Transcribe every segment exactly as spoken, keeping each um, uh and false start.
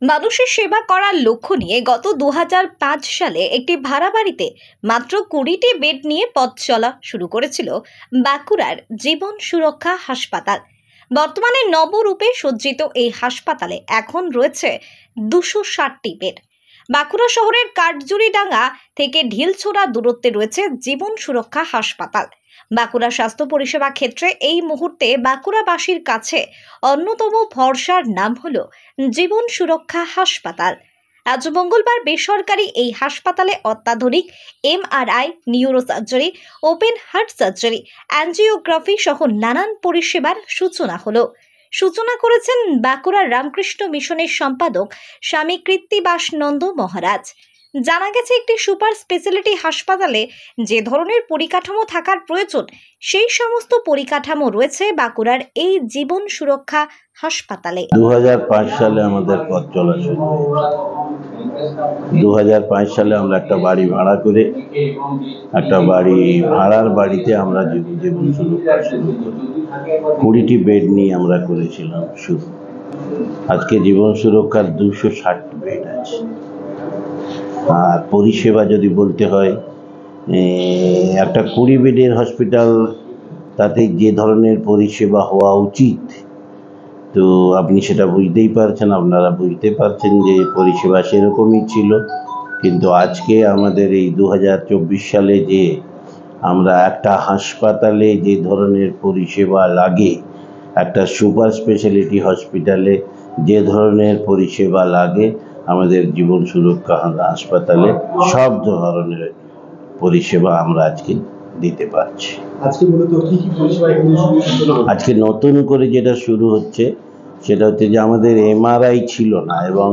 মানুষের সেবা করার লক্ষ্য নিয়ে গত দু হাজার পাঁচ সালে একটি ভাড়া বাড়িতে মাত্র কুড়িটি বেড নিয়ে পথ চলা শুরু করেছিল বাঁকুড়ার জীবন সুরক্ষা হাসপাতাল। বর্তমানে নবরূপে সজ্জিত এই হাসপাতালে এখন রয়েছে দুশো ষাটটি বেড। বাঁকুড়া শহরের কাঠজুরিডাঙ্গা থেকে ঢিলছোড়া দূরত্বে রয়েছে জীবন সুরক্ষা হাসপাতাল। বাঁকুড়া স্বাস্থ্য পরিষেবা ক্ষেত্রে এই মুহূর্তে বাঁকুড়াবাসীর কাছে অন্যতম ভরসার নাম হলো জীবন সুরক্ষা হাসপাতাল। আজ মঙ্গলবার বেসরকারি এই হাসপাতালে অত্যাধুনিক MRI, neurosurgery, open heart surgery, angiography সহ নানান পরিষেবার সূচনা হলো। সূচনা করেছেন বাঁকুড়া রামকৃষ্ণ মিশনের সম্পাদক স্বামী কৃত্তিবাস নন্দ মহারাজ। জানা গেছে, একটি সুপার স্পেশালিটি হাসপাতালে যে ধরনের পরিকাঠামো থাকার প্রয়োজন সেই সমস্ত পরিকাঠামো রয়েছে বাঁকুড়ার এই জীবন সুরক্ষা হাসপাতালে। দু হাজার পাঁচ সালে আমাদের পথ চলা শুরু হয়েছে। দু হাজার পাঁচ সালে আমরা একটা বাড়ি ভাড়া করে একটা বাড়ি ভাড়ার বাড়িতে আমরা জীবন সুরক্ষা শুরু করি। কুড়িটি বেড নিয়ে আমরা করেছিলাম শুরু। আজকে জীবন সুরক্ষার দুশো ষাটটি বেড আছে। আর পরিষেবা যদি বলতে হয়, একটা কুড়ি বেডের হসপিটাল, তাতে যে ধরনের পরিষেবা হওয়া উচিত, তো আপনি সেটা বুঝতেই পারছেন, আপনারা বুঝতে পারছেন যে পরিষেবা সেরকমই ছিল। কিন্তু আজকে আমাদের এই দু হাজার চব্বিশ সালে যে আমরা একটা হাসপাতালে যে ধরনের পরিষেবা লাগে, একটা সুপার স্পেশালিটি হসপিটালে যে ধরনের পরিষেবা লাগে, আমাদের জীবন সুরক্ষা হাসপাতালে সব ধরনের পরিষেবা আমরা আজকে দিতে পারছি। আজকে মূলত কি কি পরিষেবা আজকে নতুন করে যেটা শুরু হচ্ছে সেটা হচ্ছে যে আমাদের এমআরআই ছিল না, এবং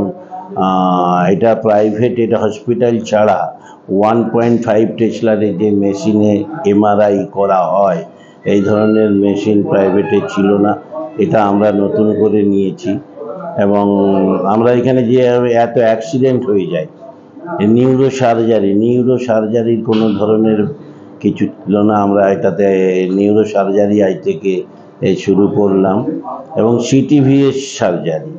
এটা প্রাইভেট, এটা হসপিটাল ছাড়া ওয়ান পয়েন্ট ফাইভ টেসলারের যে মেশিনে এমআরআই করা হয়, এই ধরনের মেশিন প্রাইভেটে ছিল না। এটা আমরা নতুন করে নিয়েছি। এবং আমরা এখানে যে এত অ্যাক্সিডেন্ট হয়ে যায়, নিউরো সার্জারি নিউরো সার্জারির কোনো ধরনের কিছু ছিল না। আমরা এটাতে নিউরো সার্জারি আজ থেকে শুরু করলাম, এবং সিটিভিএস সার্জারি,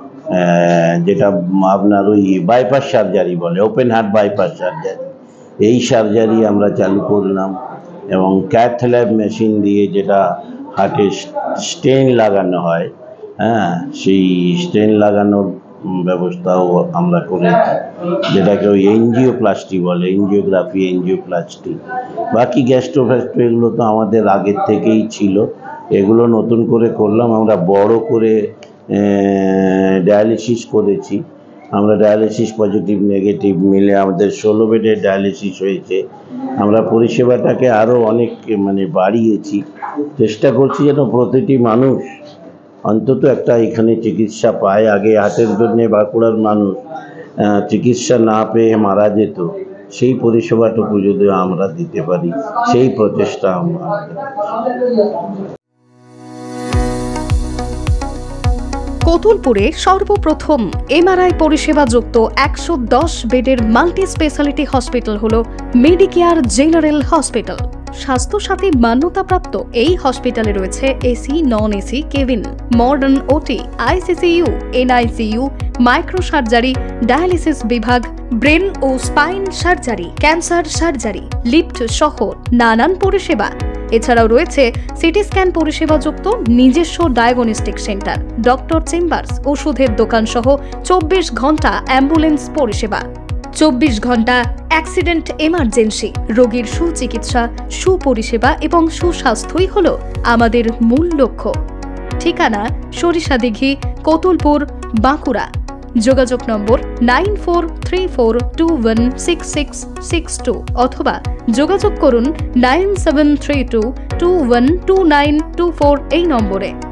যেটা আপনার ওই বাইপাস সার্জারি বলে, ওপেন হার্ট বাইপাস সার্জারি, এই সার্জারি আমরা চালু করলাম। এবং ক্যাথ ল্যাব মেশিন দিয়ে যেটা হার্টে স্টেন লাগানো হয়, হ্যাঁ, সেই স্টেন লাগানোর ব্যবস্থাও আমরা করেছি, যেটাকে ওই এনজিওপ্লাস্টি বলে, এনজিওগ্রাফি, এনজিওপ্লাস্টি। বাকি গ্যাস্ট্রো ফ্যাস্ট্রো এগুলো তো আমাদের আগের থেকেই ছিল, এগুলো নতুন করে করলাম। আমরা বড় করে ডায়ালিসিস করেছি। আমরা ডায়ালিসিস পজিটিভ নেগেটিভ মিলে আমাদের ষোলো বেডের ডায়ালিসিস হয়েছে। আমরা পরিষেবাটাকে আরও অনেক মানে বাড়িয়েছি। চেষ্টা করছি যেন প্রতিটি মানুষ অন্তত একটা এখানে চিকিৎসা পায়। আগে হার্টের জন্যে বাঁকুড়ার মানুষ চিকিৎসা না পেয়ে মারা যেত, সেই পরিষেবাটুকু যদি আমরা দিতে পারি, সেই প্রচেষ্টা আমরা। কতুলপুরে সর্বপ্রথম এমআরআই পরিষেবা যুক্ত একশো দশ বেডের মাল্টি স্পেশালিটি হসপিটাল হল মেডিকেয়ার জেনারেল হসপিটাল। স্বাস্থ্যসাথী মান্যতাপ্রাপ্ত এই হসপিটালে রয়েছে AC, non AC cabin, modern OT, ICCU, NICU, micro surgery, dialysis বিভাগ, ব্রেন ও spine surgery, cancer surgery, lift সহ নানান পরিষেবা। এছাড়াও রয়েছে সিটি স্ক্যান পরিষেবাযুক্ত নিজস্ব ডায়াগনস্টিক সেন্টার, ডক্টর চেম্বার্স, ওষুধের দোকান সহ চব্বিশ ঘন্টা অ্যাম্বুলেন্স পরিষেবা। চব্বিশ ঘন্টা অ্যাক্সিডেন্ট এমার্জেন্সি, রোগীর সুচিকিৎসা, সুপরিষেবা এবং সুস্বাস্থ্যই হল আমাদের মূল লক্ষ্য। ঠিকানা সরিষাদিঘি, কতুলপুর, বাঁকুড়া। যোগাযোগ নম্বর nine four three four two one six six six two অথবা যোগাযোগ করুন nine seven three two two one two nine two four এই নম্বরে।